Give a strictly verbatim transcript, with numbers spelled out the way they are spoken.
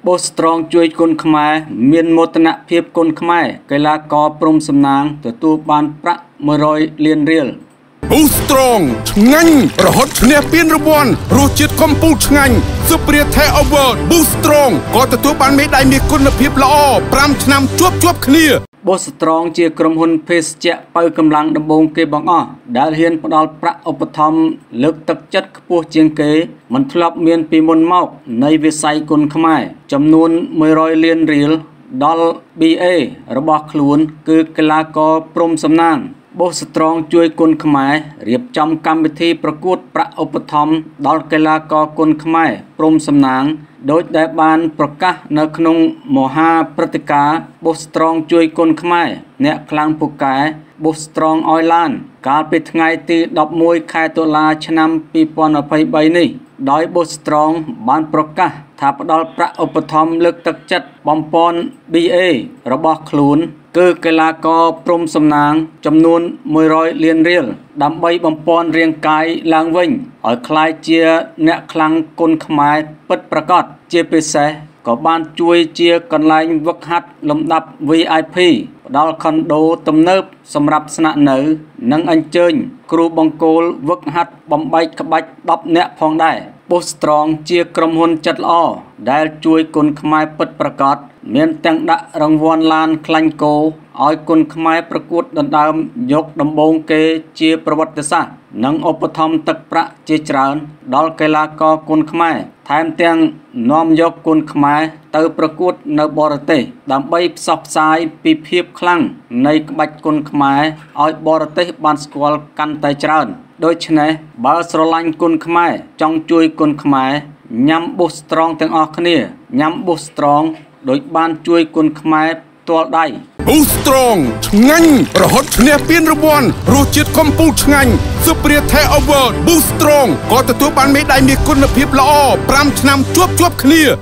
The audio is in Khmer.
Bố strong chui côn khmai miền một nạ phiệp côn khmai cái là có prom sầm nang từ tu ban pra mười rồi liên riel Bố strong ngành rồi hot nè pin rồi buồn rồi chết công phu ngành super thế over bố strong có từ tu ban mấy đại mi côn là phiệp lọ pram năm chuốc chuốc kia Bố strong chia cầm hôn phê chẹ bao cầm lăng đâm bông kê bằng ọ đã hiên bắt đầu pra opathom lực thực chất của chiên kế mình thlop miền pi môn mọc nay về say côn khmai chấm nuôn mười rồi liên riel đol baระบอบខ្លួនគឺកីឡាករព្រំសំណាងបូស្ត្រងជួយគុនខ្មែររៀបចំកម្មវិធីប្រកួតប្រាក់ឧបត្ថម្ភដល់កីឡាករគុនខ្មែរព្រំសំណាងដោយដែលបានប្រកាសនៅក្នុងមហាព្រឹត្តិការណ៍បូស្ត្រងជួយគុនខ្មែរអ្នកខ្លាំងពូកែបូស្ត្រងអយឡានកាលពីថ្ងៃទីដប់មួយខែតុលាឆ្នាំពីរពាន់ยี่สิบสามនេះដោយបូស្ត្រងបានប្រកាសថាផ្ដល់ប្រាក់ឧបត្ថម្ភលើកទឹកចិត្តបំពន់ ប៊ី เอ របស់ខ្លួនគឺកីឡាករព្រំសំណាងចំនួនមួយរយលានរៀលដើម្បីបំពន់រាងកាយឡើងវិញឲ្យคล้ายជាអ្នកខ្លាំងគុនខ្មែរពិតប្រាកដជាពិសេសក៏បានជួយជាកន្លែងវឹកហាត់លំដាប់ វី ไอ พี ផ្ដល់ខុនដូទំនើបសម្រាប់ស្នាក់នៅនិងអញ្ជើញគ្រូបង្គោលវឹកហាត់បំបែកក្បាច់ដប់នាក់ផងដែរបូស្ត្រងជាក្រុមហ៊ុនចិត្តល្អដែលជួយគុនខ្មែរពិតប្រាកដមានទាំងដាក់រង្វាន់ឡានខ្លាញ់គោឲ្យគុនខ្មែរប្រកួតដណ្ដើមយកដំបូងគេជាប្រវត្តិសាស្ត្រនិងឧបត្ថម្ភទឹកប្រាក់ជាច្រើនដល់កីឡាករគុនខ្មែរថែមទាំងនាំយកគុនខ្មែរទៅប្រកួតនៅបរទេសដើម្បីផ្សព្វផ្សាយពីភាពខ្លាំងនៃក្បាច់គុនខ្មែរឲ្យបរទេសបានស្គាល់កាន់តែច្រើនដូច្នេះបើស្រឡាញ់គុនខ្មែរចង់ជួយគុនខ្មែរញ៉ាំបូស្ត្រងទាំងអស់គ្នាញ៉ាំបូស្ត្រងដោយបានជួយគុនខ្មែរផ្ទាល់ដៃប៊ូស្ត្រងឆ្ងាញ់រហូតឈ្នះពានរង្វាន់រសជាតិកំពូលឆ្ងាញ់ Super Thai Over ប៊ូស្ត្រងក៏ទទួលបានមេដាយមាសគុណភាពល្អ ប្រាំឆ្នាំជាប់ជាប់គ្នា